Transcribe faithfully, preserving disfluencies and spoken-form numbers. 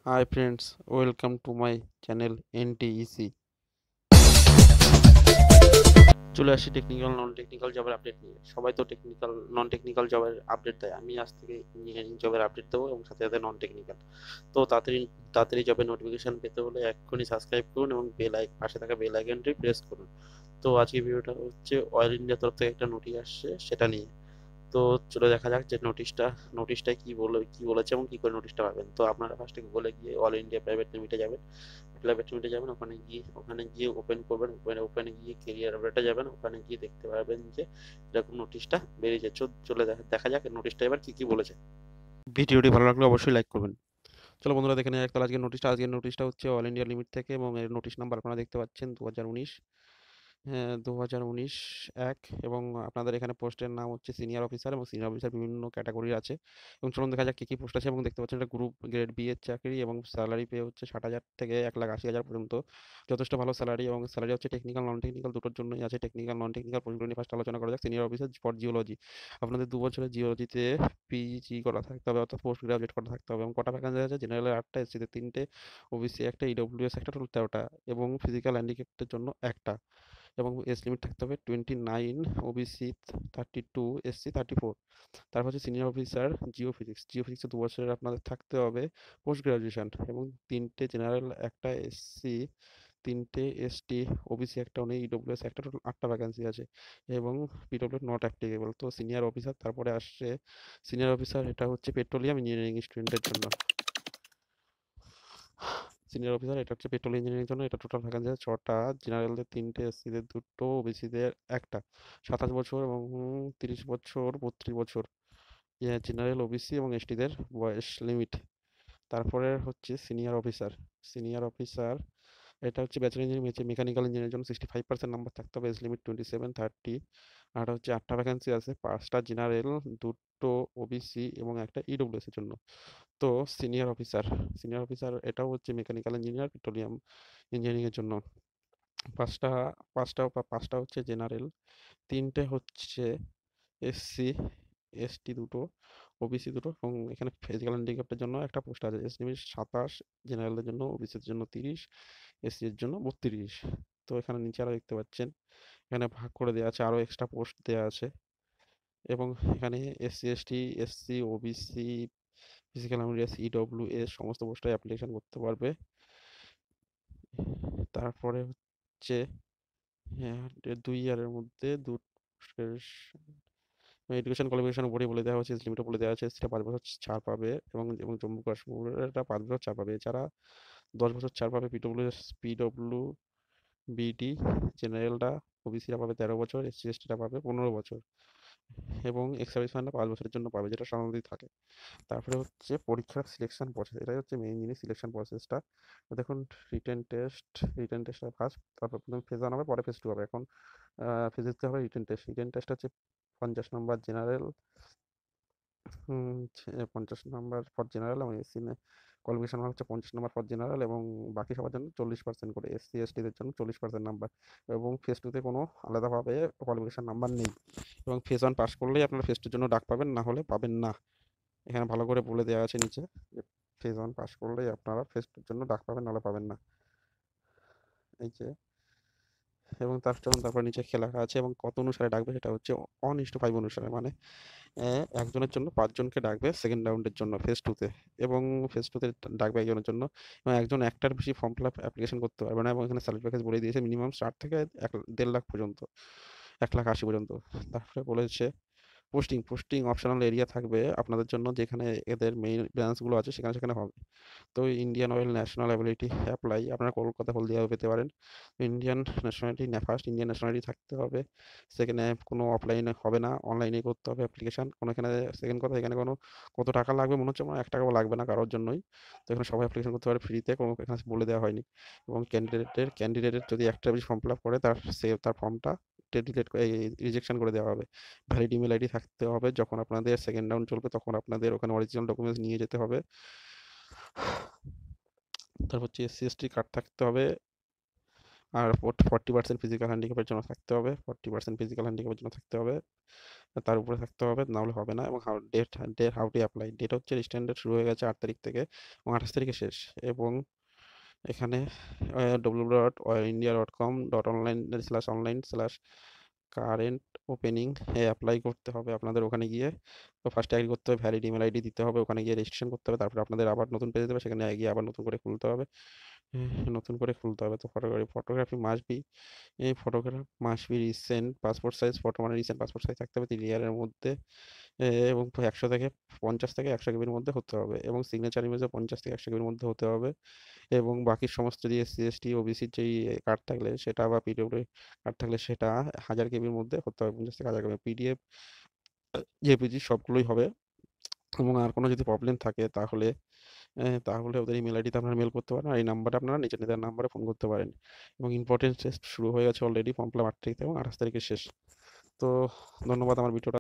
Hi friends, welcome to my channel N T E C. চলে আসি technical non technical জবের update নিয়ে। সবাই তো টেকনিক্যাল নন টেকনিক্যাল জবের আপডেট দেয়, আমি আজ থেকে ইঞ্জিনিয়ারিং জবের আপডেট দেবো এবং সাথে সাথে নন টেকনিক্যাল। তো তাড়াতাড়ি তাড়াতাড়ি জবের নোটিফিকেশন পেতে হলে এক্ষুনি সাবস্ক্রাইব করুন এবং বেল আইকন পাশে থাকা বেল আইকনটি প্রেস করুন। তো আজকে ভিডিওটা হচ্ছে অয়েল ইন্ডিয়া তরফ থেকে একটা নোটিশ আসছে সেটা নিয়ে। তো চলে দেখা যাক যে নোটিশটা নোটিশটায় কি বলে কি বলেছে এবং কি করে নোটিশটা পাবেন। তো আপনারা ফার্স্টে গুগলে গিয়ে অল ইন্ডিয়া প্রাইভেট লিমিটে যাবেন। প্রাইভেট লিমিটে যাবেন, ওখানে গিয়ে ওখানে গিয়ে ওপেন করবেন, ওপেনে ওপেনে গিয়ে কেরিয়ার আপডেটে যাবেন, ওখানে গিয়ে দেখতে পারবেন যে এরকম নোটিশটা বেরিয়েছে। চো- চলে দেখা দেখা যাক নোটিশটা এবার কি কি বলেছে। ভিডিওটি ভালো লাগলে অবশ্যই লাইক করবেন। চলো বন্ধুরা দেখে নেওয়া যাক তাহলে আজকের নোটিশটা। আজকের নোটিশটা হচ্ছে অল ইন্ডিয়া লিমিট থেকে এবং এর নোটিশ নাম্বার আপনারা দেখতে পাচ্ছেন দু হাজার উনিশ, হ্যাঁ দু হাজার উনিশ, এক। এবং আপনাদের এখানে পোস্টের নাম হচ্ছে সিনিয়র অফিসার এবং সিনিয়র অফিসার বিভিন্ন ক্যাটাগরির আছে। এবং চলুন দেখা যাক কী কী পোস্ট আছে। এবং দেখতে পাচ্ছেন এটা গ্রুপ গ্রেড বি এর চাকরি এবং স্যালারি পে হচ্ছে ষাট হাজার থেকে এক লাখ আশি হাজার পর্যন্ত। যথেষ্ট ভালো স্যালারি এবং স্যালারি হচ্ছে টেকনিক্যাল নন টেকনিক্যাল দুটোর জন্যই আছে। টেকনিক্যাল নন টেকনিক্যাল পোস্টগুলো নিয়ে ফার্স্ট আলোচনা করা যাক। সিনিয়র অফিসার ফর জিওলজি, আপনাদের দু বছরের জিওলজিতে পিজি করা থাকতে হবে, অর্থাৎ পোস্ট গ্রাজুয়েট করা থাকতে হবে। এবং কটা ভ্যাকান্সি আছে? জেনারেলের আটটা, এসসিতে তিনটে, ওবিসি একটা, ইডব্লিউএস একটা, টোটাল তেরোটা এবং ফিজিক্যাল হ্যান্ডিক্যাপ্টের জন্য একটা। এবং এজ লিমিট থাকতে হবে twenty nine, OBC thirty two, SC thirty four. তারপর হচ্ছে সিনিয়র অফিসার জিও ফিজিক্স, জিও ফিজিক্সে দু বছরের আপনাদের থাকতে হবে পোস্ট গ্রাজুয়েশন এবং তিনটে জেনারেল, একটা এসসি, তিনটে এসটি, ওবিসি একটা, নেই ইডব্লিউএস একটা, টোটাল আটটা ভ্যাকান্সি আছে। এবং পিডব্লিউ নট অ্যাপ্লিকেবল। তো সিনিয়র অফিসার, তারপরে আসছে সিনিয়র অফিসার, এটা হচ্ছে পেট্রোলিয়াম ইঞ্জিনিয়ারিং স্টুডেন্টের জন্য। সিনিয়র অফিসার এটা হচ্ছে পেট্রোল ইঞ্জিনিয়ারিং জন্য, এটা টোটাল ভ্যাকান্সি আছে ছটা, জেনারেলদের তিনটে, এসসিদের দুটো, ওবিসিদের একটা। সাতাশ বছর এবং তিরিশ বছর, বত্রিশ বছর জেনারেল, ওবিসি এবং এসটিদের বয়স লিমিট। তারপরে হচ্ছে সিনিয়র অফিসার, সিনিয়র অফিসার এটা হচ্ছে ব্যাচেলর ইঞ্জিনিয়ারিং মেকানিক্যাল ইঞ্জিনিয়ারিং জন্য সিক্সটি ফাইভ পার্সেন্ট নাম্বার থাকতে হবে, age limit twenty seven, thirty. আর হচ্ছে আটটা ভ্যাকান্সি আছে, পাঁচটা জেনারেল, দুটো ওবিসি এবং একটা ইডব্লিউএস এর জন্য। তো সিনিয়র অফিসার, সিনিয়র অফিসার এটাও হচ্ছে মেকানিক্যাল ইঞ্জিনিয়ার পেট্রোলিয়াম ইঞ্জিনিয়ারিং এর জন্য। পাঁচটা পাঁচটা বা পাঁচটা হচ্ছে জেনারেল, তিনটে হচ্ছে এসসি, এসটি দুটো, ওবিসি দুটো এবং এখানে ফিজিক্যাল হ্যান্ডিক্যাপ্টের জন্য একটা পোস্ট আছে। এস লিমিট সাতাশ, জেনারেলের জন্য, ওবিসির জন্য তিরিশ, এসসি এর জন্য বত্রিশ। তো এখানে নিচে আরও দেখতে পাচ্ছেন এখানে ভাগ করে দেওয়া আছে, আরও এক্সট্রা পোস্ট দেওয়া আছে। এবং এখানে SC, ST, SC, OBC, physical handicap, E W S সমস্ত পোস্টে অ্যাপ্লিকেশন করতে পারবে। তারপরে হচ্ছে হ্যাঁ, দুই ইয়ারের মধ্যে দু এডুকেশন কোয়ালিফিকেশন উপরে বলে দেওয়া হচ্ছে, লিমিটও বলে দেওয়া আছে। সেটা পাঁচ বছর ছাড় পাবে এবং এবং জম্মু কাশ্মীরের এটা পাঁচ বছর ছাড় পাবে। এছাড়া দশ বছর ছাড় পাবে পিডব্লিউ পিডব্লিউ বিডি, জেনারেলটা, ওবিসিরা পাবে তেরো বছর, এসসি এসটিরা পাবে পনেরো বছর। এবং এক্স সার্ভিসম্যানরা পাঁচ বছরের জন্য পাবে, যেটা সাধারণতই থাকে। তারপরে হচ্ছে পরীক্ষার সিলেকশন প্রসেস, এটাই হচ্ছে মেইন জিনিস, সিলেকশন প্রসেসটা। দেখুন, রিটেন টেস্ট, রিটেন টেস্টটা ফার্স্ট, তারপর প্রথমে ফেজ ওয়ান হবে, পরে ফেজ টু হবে। এখন ফেজ দিতে হবে রিটেন টেস্ট। রিটেন টেস্ট হচ্ছে পঞ্চাশ নম্বর জেনারেল, হুম, পঞ্চাশ নাম্বার ফর জেনারেল এবং এসসি কোয়ালিফিকেশন হচ্ছে পঞ্চাশ নাম্বার ফর জেনারেল এবং বাকি সবার জন্য চল্লিশ পার্সেন্ট করে, এসসি এসটিদের জন্য চল্লিশ পার্সেন্ট নাম্বার। এবং ফেজ টুতে কোনো আলাদাভাবে কোয়ালিফিকেশন নাম্বার নেই। এবং ফেজ ওয়ান পাস করলেই আপনারা ফেজ টুর জন্য ডাক পাবেন, না হলে পাবেন না। এখানে ভালো করে বলে দেওয়া আছে নিচে যে ফেজ ওয়ান পাস করলেই আপনারা ফেজ টুর জন্য ডাক পাবেন, নাহলে পাবেন না। এই যে, এবং তার চলুন তারপর নিচে লেখা আছে এবং কত অনুসারে ডাকবে সেটা হচ্ছে ওয়ান ইস টু ফাইভ অনুসারে, মানে আহ, একজনের জন্য পাঁচজনকে ডাকবে সেকেন্ড রাউন্ডের জন্য ফেজ টুতে। এবং ফেজ টুতে ডাকবে একজনের জন্য, এবং একজন একটার বেশি ফর্ম ফিল আপ অ্যাপ্লিকেশন করতে পারবে না। এবং এখানে স্যালারি প্যাকেজ বলে দিয়েছে মিনিমাম স্টার্ট থেকে এক দেড় লাখ পর্যন্ত, এক লাখ আশি পর্যন্ত। তারপরে বলেছে পোস্টিং, পোস্টিং অপশনাল এরিয়া থাকবে আপনাদের জন্য, যেখানে এদের মেইন ব্রাঞ্চগুলো আছে সেখানে সেখানে হবে। তো Indian Oil national ability apply, আপনারা কলকাতা হলদিয়াও পেতে পারেন। Indian nationality, first Indian nationality থাকতে হবে। সেখানে কোনো অফলাইনে হবে না, অনলাইনেই করতে হবে অ্যাপ্লিকেশন। কোনো এখানে সেকেন্ড কথা, এখানে কোনো কত টাকা লাগবে মনে হচ্ছে আমার এক টাকাও লাগবে না কারোর জন্যই। তো এখানে সবাই অ্যাপ্লিকেশন করতে পারে ফ্রিতে, কোনো এখানে বলে দেওয়া হয়নি। এবং ক্যান্ডিডেটের ক্যান্ডিডেটের যদি একটা বেশি ফর্ম ফিল আপ করে তার সে তার ফর্মটা ডিলেট রিজেকশন করে দেওয়া হবে। ভ্যালিড ইমেল আইডি থাকতে হবে, যখন আপনাদের সেকেন্ড রাউন্ড চলবে তখন আপনাদের ওখানে অরিজিনাল ডকুমেন্টস নিয়ে যেতে হবে। তারপর হচ্ছে এসসি এসটি কার্ড থাকতে হবে। আর ফর্টি পার্সেন্ট ফিজিক্যাল হ্যান্ডিক্যাপের জন্য থাকতে হবে, ফর্টি পার্সেন্ট ফিজিক্যাল হ্যান্ডিক্যাপের জন্য থাকতে হবে। তার উপরে থাকতে হবে, না হলে হবে না। এবং how date date how to apply, date হচ্ছে স্ট্যান্ডার্ড শুরু হয়ে গেছে আট তারিখ থেকে এবং আঠাশ তারিখে শেষ। এবং এখানে W dot India dot com dot online slash online slash current opening এ অ্যাপ্লাই করতে হবে আপনাদের। ওখানে গিয়ে তো ফার্স্টে অ্যাগ্রি করতে হবে, ভ্যালিড ইমেল আইডি দিতে হবে, ওখানে গিয়ে রেজিস্ট্রেশন করতে হবে, তারপরে আপনাদের আবার নতুন পেজে দেবে, সেখানে গিয়ে আবার নতুন করে খুলতে হবে। হ্যাঁ, নতুন করে খুলতে হবে। তো ফটোগ্রাফি ফটোগ্রাফি মাস্ট বি, এই photograph must be recent passport size photo, মানে রিসেন্ট পাসপোর্ট সাইজ থাকতে হবে তিন ইয়ারের মধ্যে। এ, এবং একশো থেকে পঞ্চাশ থেকে একশো কেবির মধ্যে হতে হবে, এবং সিগনেচার ইমেজও পঞ্চাশ থেকে একশো কেবির মধ্যে হতে হবে। এবং বাকি সমস্ত যে এসসি এসটি ওবিসির যেই কার্ড থাকলে সেটা, বা পিডব্লিউ কার্ড থাকলে সেটা হাজার কেবির মধ্যে হতে হবে, পঞ্চাশ থেকে হাজার কেবি। পিডিএফ জেপিজি সবগুলোই হবে। এবং আর কোনো যদি প্রবলেম থাকে তাহলে এ, তাহলে ওদের ইমেল আইডিতে আপনারা মেল করতে পারেন, আর এই নাম্বারে আপনারা নিজের নিজের নাম্বারে ফোন করতে পারেন। এবং ইম্পর্টেন্ট টেস্ট শুরু হয়ে গেছে অলরেডি, ফর্ম ফিল আপ আট তারিখ থেকে এবং আঠাশ তারিখে শেষ। তো ধন্যবাদ আমার ভিডিওটা